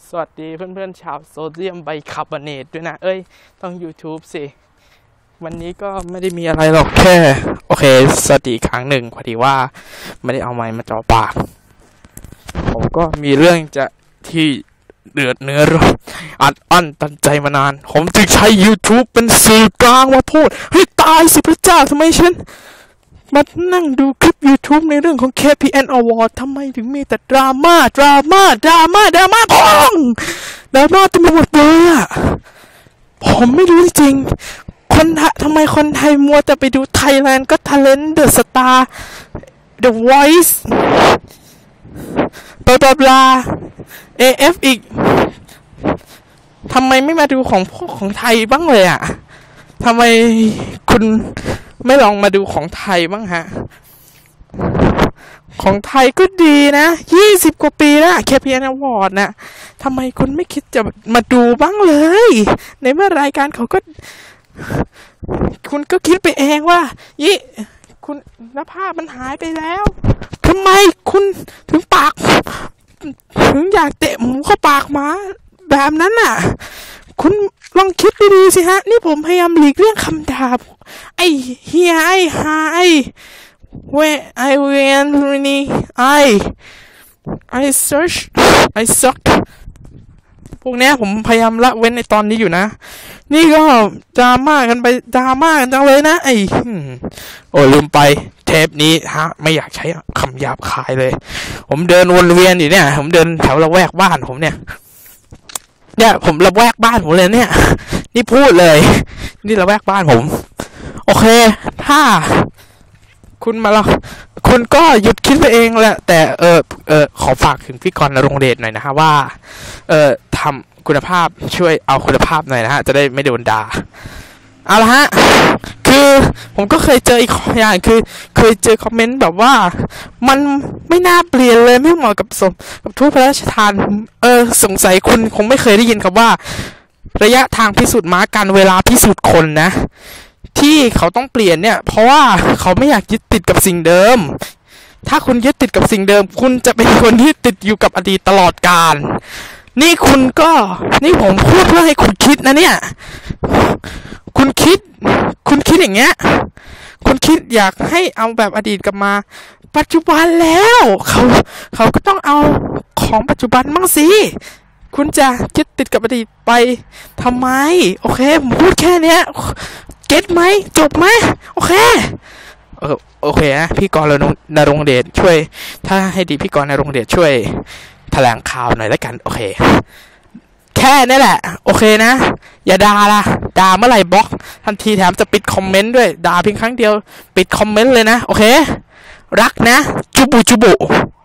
สวัสดีเพื่อนๆชาวโซเดียมไบคาร์บอเนตด้วยนะต้อง YouTube สิวันนี้ก็ไม่ได้มีอะไรหรอกแค่โอเคสวัสดีครั้งหนึ่งพอดีว่าไม่ได้เอาไมค์มาจ่อปากผมก็มีเรื่องจะที่เดือดเนื้อร้อนอัดอั้นตันใจมานานผมจึงใช้ YouTube เป็นสื่อกลางมาพูดให้ตายสิพระเจ้าทำไมฉันมานั่งดูคลิป YouTube ในเรื่องของ KPN Award ทำไมถึงมีแต่ดราม่าพองดราม่าเต็มไปหมดเลยอ่ะผมไม่รู้จริงทำไมคนไทยมัวแต่ไปดู Thailand Got Talent The Star The Voice บลา AF อีกทำไมไม่มาดูของพวกของไทยบ้างเลยอ่ะทำไมคุณไม่ลองมาดูของไทยบ้างฮะของไทยก็ดีนะ20 กว่าปีแล้ว KPN Award นะทำไมคุณไม่คิดจะมาดูบ้างเลยในเมื่อรายการเขาก็คุณก็คิดไปเองว่าคุณภาพมันหายไปแล้วทำไมคุณถึงอยากเตะหมูเข้าปากหมาแบบนั้นน่ะคุณลองคิดดีๆสิฮะนี่ผมพยายามหลีกเลี่ยงคำด่าไอ้เฮียไอ้ฮาไอ้เวไอเวนนี่ไอ search I suck พวกเนี้ยผมพยายามละเว้นในตอนนี้อยู่นะนี่ก็ดราม่ากันจังเลยนะลืมไปเทปนี้ไม่อยากใช้คำหยาบคายเลยผมเดินวนเวียนอยู่เนี่ยผมเดินแถวละแวกบ้านผมเนี่ยผมละแวกบ้านผมเลยเนี่ยนี่พูดเลยนี่ละแวกบ้านผมโอเคถ้าคุณมาแล้วคุณก็หยุดคิดไปเองแหละแต่ขอฝากถึงพี่กรณ์ณรงค์เดชหน่อยนะฮะว่าทำคุณภาพช่วยเอาคุณภาพหน่อยนะฮะจะได้ไม่โดนด่าเอาละฮะคือผมก็เคยเจออีกอย่างคือเคยเจอคอมเมนต์แบบว่ามันไม่น่าเปลี่ยนเลยไม่เหมาะกับทูตพระราชทานสงสัยคุณคงไม่เคยได้ยินคำว่าระยะทางพิสูจน์ม้ากันเวลาพิสูจน์คนนะที่เขาต้องเปลี่ยนเนี่ยเพราะว่าเขาไม่อยากยึดติดกับสิ่งเดิมถ้าคุณยึดติดกับสิ่งเดิมคุณจะเป็นคนที่ติดอยู่กับอดีตตลอดกาลนี่ผมพูดเพื่อให้คุณคิดนะเนี่ยคุณคิดอย่างเงี้ยคุณคิดอยากให้เอาแบบอดีตกลับมาปัจจุบันแล้วเขาก็ต้องเอาของปัจจุบันบ้างสิคุณจะยึดติดกับอดีตไปทำไมโอเคผมพูดแค่เนี้ยเก็ตไหมจบไหมโอเคนะพี่กรณ์ณรงค์เดชช่วยถ้าให้ดีพี่กรณ์ณรงค์เดชช่วยแถลงข่าวหน่อยแล้วกันโอเคแค่นี้แหละโอเคนะอย่าด่าละด่าเมื่อไหร่บล็อกทันทีแถมจะปิดคอมเมนต์ด้วยด่าเพียงครั้งเดียวปิดคอมเมนต์เลยนะโอเครักนะจุบุ